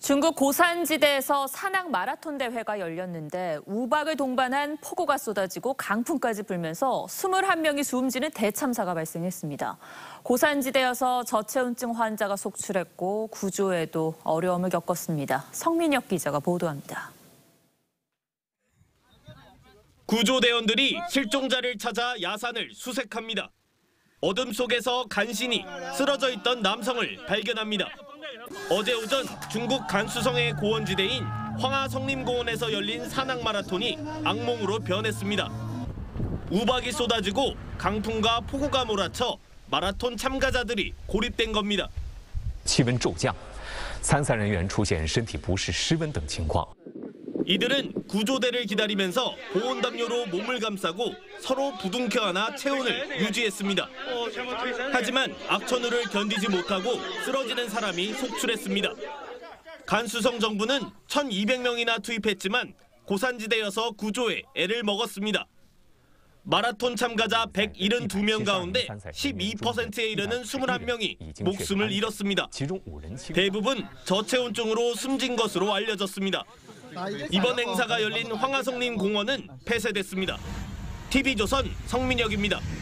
중국 고산지대에서 산악 마라톤 대회가 열렸는데 우박을 동반한 폭우가 쏟아지고 강풍까지 불면서 21명이 숨지는 대참사가 발생했습니다. 고산지대여서 저체온증 환자가 속출했고 구조에도 어려움을 겪었습니다. 성민혁 기자가 보도합니다. 구조대원들이 실종자를 찾아 야산을 수색합니다. 어둠 속에서 간신히 쓰러져 있던 남성을 발견합니다. 어제 오전 중국 간수성의 고원지대인 황하성림공원에서 열린 산악 마라톤이 악몽으로 변했습니다. 우박이 쏟아지고 강풍과 폭우가 몰아쳐 마라톤 참가자들이 고립된 겁니다. 气温骤降，参赛人员出现身体不适、失温等情况。 이들은 구조대를 기다리면서 보온담요로 몸을 감싸고 서로 부둥켜 안아 체온을 유지했습니다. 하지만 악천후를 견디지 못하고 쓰러지는 사람이 속출했습니다. 간수성 정부는 1,200명이나 투입했지만 고산지대여서 구조에 애를 먹었습니다. 마라톤 참가자 172명 가운데 12%에 이르는 21명이 목숨을 잃었습니다. 대부분 저체온증으로 숨진 것으로 알려졌습니다. 이번 행사가 열린 황하성림 공원은 폐쇄됐습니다. TV조선 성민혁입니다.